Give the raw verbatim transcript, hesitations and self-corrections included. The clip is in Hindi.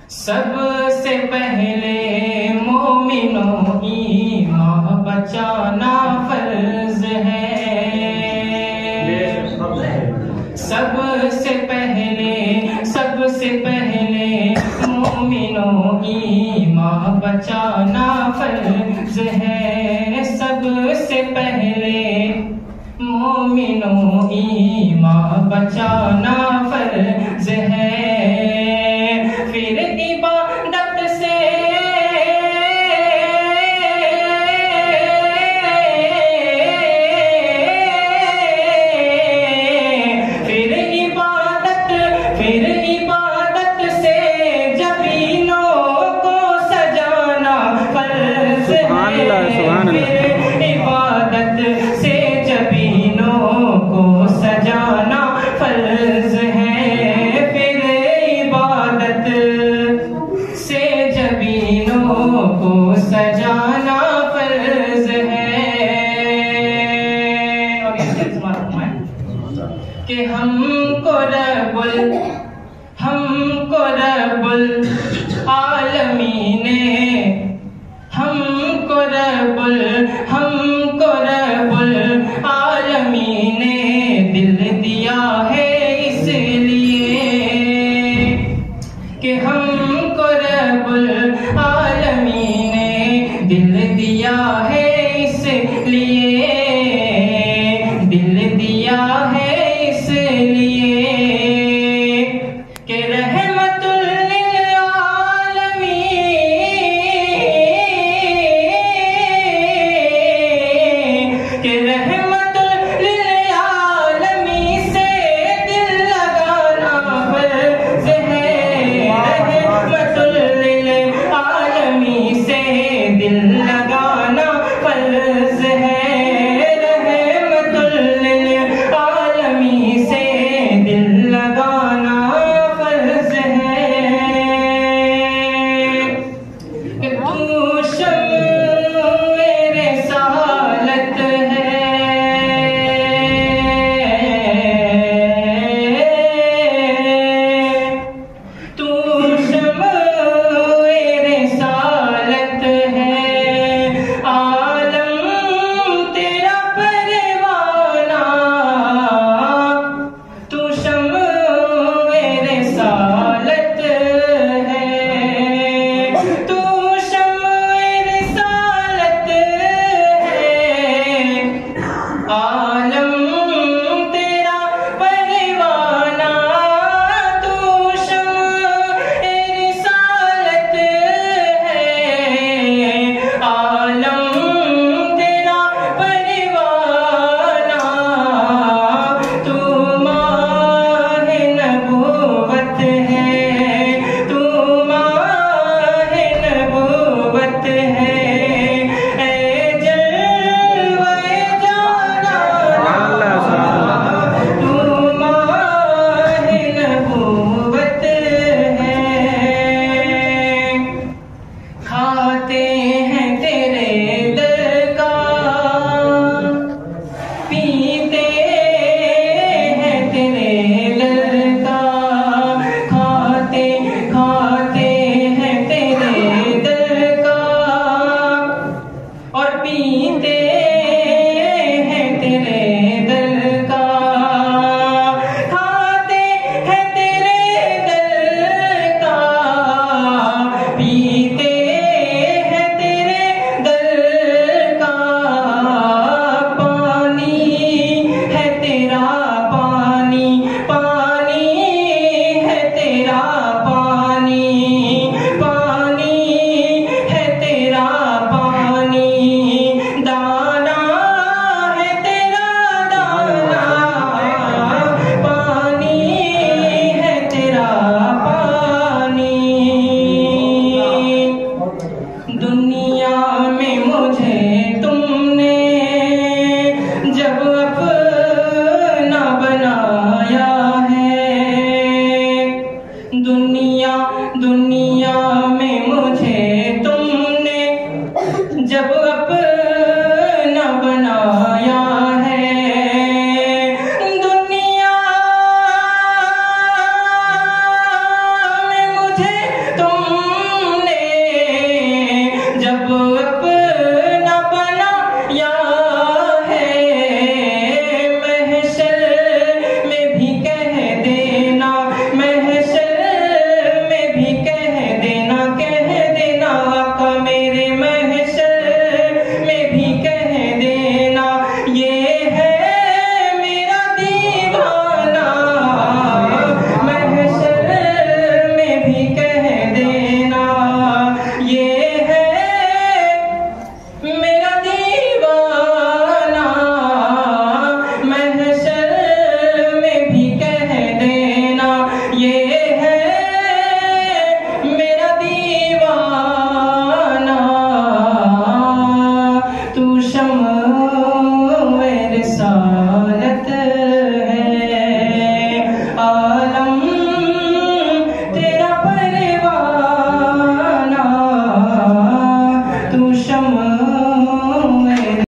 सबसे पहले मोमिनों ईमान बचाना फर्ज है। सबसे पहले सबसे पहले मोमिनों ईमान बचाना फर्ज है। सबसे पहले मोमिनों ईमान बचाना फर्ज है। फिर इबादत से फिर इबादत फिर इबादत से जबीनों को सजाना फर्ज है। फिर इबादत से जबीनों को सजाना फर्ज है। फिर इबादत से जबीनों को सजाना फर्ज है। और ये कि हमको रब्बुल हमको रब्बुल आलमीन ने हमको रब्बुल हमको रब्बुल आलमीन ने दिल दिया है इसलिए कि हमको रब्बुल आलमीन ने दिल दिया है इसलिए दिल दिया है इसलिए कि रहमतुल लिल आलमीन कि रहमतुल लिल आलमीन से दिल लगाना फर्ज है। रहमतुल लिल आलमीन से दिल लगाना फर्ज है। रहमतुल लिल आलमीन से दिल लगाना फर्ज है। कि तू शम्मे रिसालत है तू शम्मे रिसालत है। आलम तेरा परवाना तू शम्मे रिसालत है। तू शम्मे रिसालत है। आलम तेरा परवाना तू शम्मे रिसालत है। आलम तेरा परवाना तू माह नबूवत है। तू माह नबूवत है। ऐ जलवे जाना तू माह नबूवत है। खाते हैं तेरे दर का पीते हैं तेरे दर का। खाते खाते हैं तेरे दर का और पीते हैं तेरे दर का। खाते हैं तेरे दर का पीते हैं तेरे दर का। पानी है तेरा पानी पानी है तेरा पानी पानी है तेरा पानी। दाना है तेरा दाना पानी है तेरा पानी। दुनिया में मुझे तुमने जब अपना बनाया है। दुनिया दुनिया में मुझे तुमने जब अपना बनाया है। दुनिया में मुझे तुम समा